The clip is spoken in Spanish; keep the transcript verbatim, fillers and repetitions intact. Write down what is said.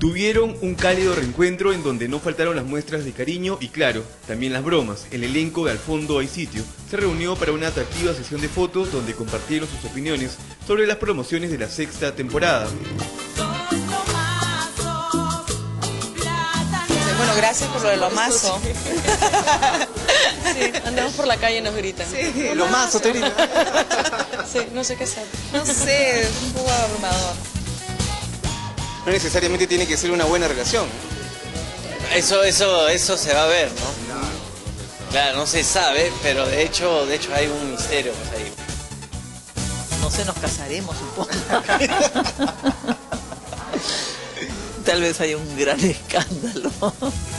Tuvieron un cálido reencuentro en donde no faltaron las muestras de cariño y, claro, también las bromas. El elenco de Al Fondo Hay Sitio se reunió para una atractiva sesión de fotos donde compartieron sus opiniones sobre las promociones de la sexta temporada. Bueno, gracias por lo de los mazos. Sí, andamos por la calle y nos gritan. Sí, los mazos te gritan. Sí, no sé qué hacer. No sé, es un poco abrumador. No necesariamente tiene que ser una buena relación. Eso, eso, eso se va a ver, ¿no? Claro, no se sabe, pero de hecho, de hecho hay un misterio pues, ahí. No sé, nos casaremos, supongo. Tal vez haya un gran escándalo.